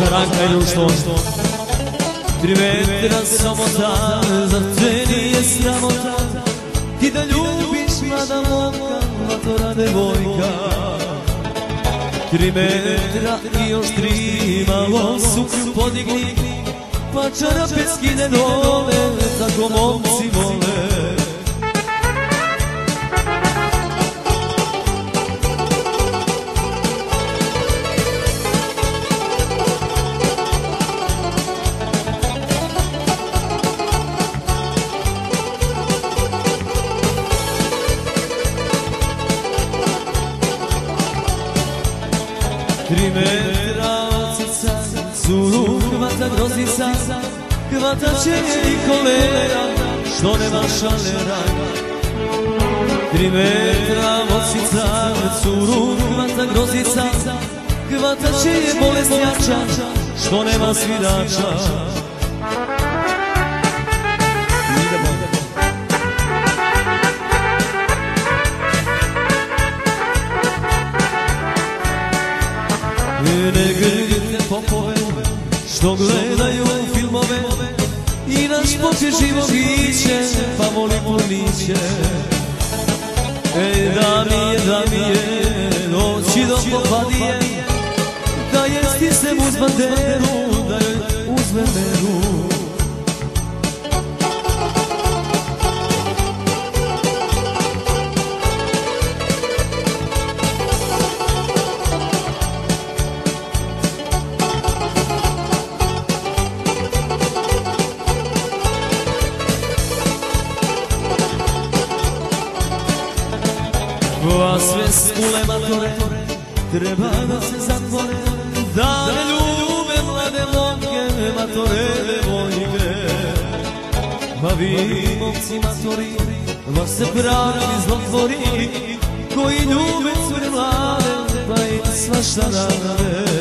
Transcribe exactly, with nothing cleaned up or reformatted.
za Ranka i društvo. Tri metra samota, zar te nije sramota, ti da ljubiš mlada momka, matora devojka. Tri metra i još tri, malo suknju podigni, pa čarape skine dole, tako momci vole. Tri metra od srca, curu hvata grozica, hvatat će je i kolera, što nema šalera. Tri metra od srca, curu hvata grozica, hvatat će je bolesnjača, što nema svidača. Ne gledite popove, što gledaju filmove, i naš popje živo biće, pa voli puniće. Ej, da mi je, da mi je, doći do popadije, da je stisnem uz banderu, da joj uzme meru. A sve skule matore treba da se zatvore, da ne ljube mlade momke, matore devojke. Pa vi momci matori, vaš se pravi zlotvori, koji ljube cure mlade, pa im svašta rade.